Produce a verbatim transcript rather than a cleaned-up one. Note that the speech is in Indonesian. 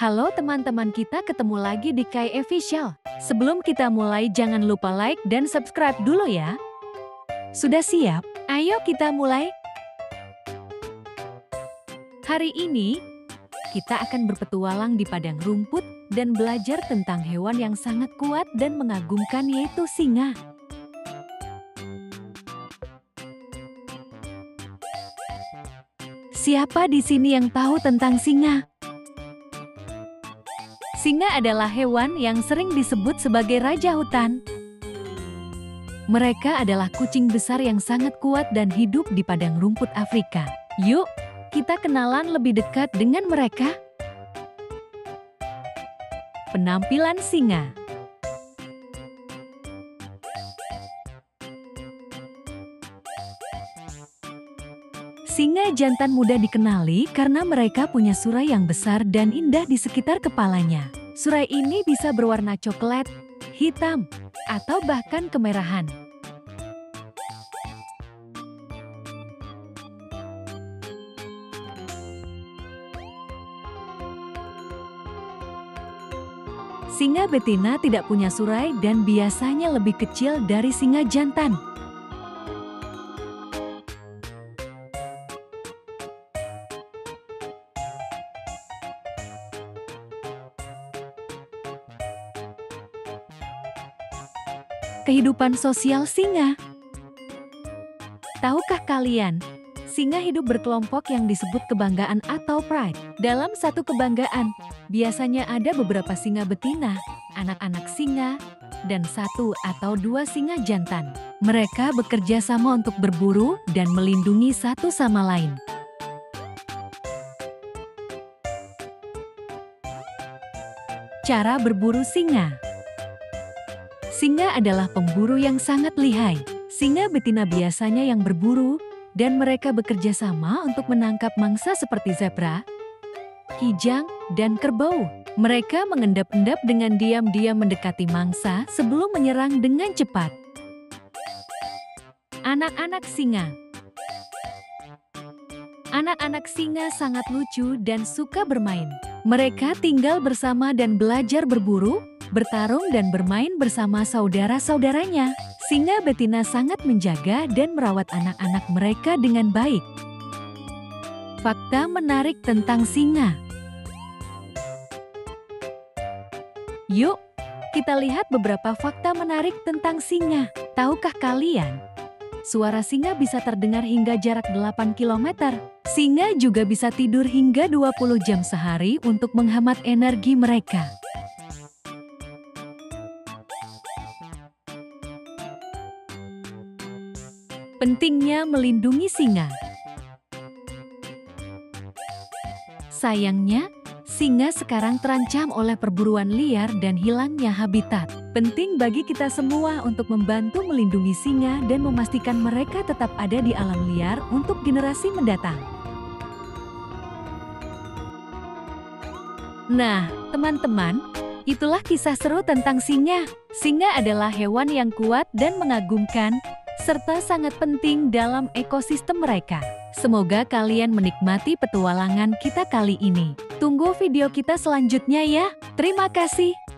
Halo teman-teman, kita ketemu lagi di Kai Official. Sebelum kita mulai, jangan lupa like dan subscribe dulu ya. Sudah siap? Ayo kita mulai. Hari ini, kita akan berpetualang di padang rumput dan belajar tentang hewan yang sangat kuat dan mengagumkan, yaitu singa. Siapa di sini yang tahu tentang singa? Singa adalah hewan yang sering disebut sebagai raja hutan. Mereka adalah kucing besar yang sangat kuat dan hidup di padang rumput Afrika. Yuk, kita kenalan lebih dekat dengan mereka. Penampilan singa. Singa jantan mudah dikenali karena mereka punya surai yang besar dan indah di sekitar kepalanya. Surai ini bisa berwarna coklat, hitam, atau bahkan kemerahan. Singa betina tidak punya surai dan biasanya lebih kecil dari singa jantan. Kehidupan sosial singa. Tahukah kalian, singa hidup berkelompok yang disebut kebanggaan atau pride. Dalam satu kebanggaan, biasanya ada beberapa singa betina, anak-anak singa, dan satu atau dua singa jantan. Mereka bekerja sama untuk berburu dan melindungi satu sama lain. Cara berburu singa. Singa adalah pemburu yang sangat lihai. Singa betina biasanya yang berburu, dan mereka bekerja sama untuk menangkap mangsa seperti zebra, kijang, dan kerbau. Mereka mengendap-endap dengan diam-diam mendekati mangsa sebelum menyerang dengan cepat. Anak-anak singa. Anak-anak singa sangat lucu dan suka bermain. Mereka tinggal bersama dan belajar berburu, bertarung dan bermain bersama saudara-saudaranya. Singa betina sangat menjaga dan merawat anak-anak mereka dengan baik. Fakta menarik tentang singa. Yuk, kita lihat beberapa fakta menarik tentang singa. Tahukah kalian? Suara singa bisa terdengar hingga jarak delapan kilometer. Singa juga bisa tidur hingga dua puluh jam sehari untuk menghemat energi mereka. Pentingnya melindungi singa. Sayangnya, singa sekarang terancam oleh perburuan liar dan hilangnya habitat. Penting bagi kita semua untuk membantu melindungi singa dan memastikan mereka tetap ada di alam liar untuk generasi mendatang. Nah, teman-teman, itulah kisah seru tentang singa. Singa adalah hewan yang kuat dan mengagumkan, serta sangat penting dalam ekosistem mereka. Semoga kalian menikmati petualangan kita kali ini. Tunggu video kita selanjutnya ya. Terima kasih.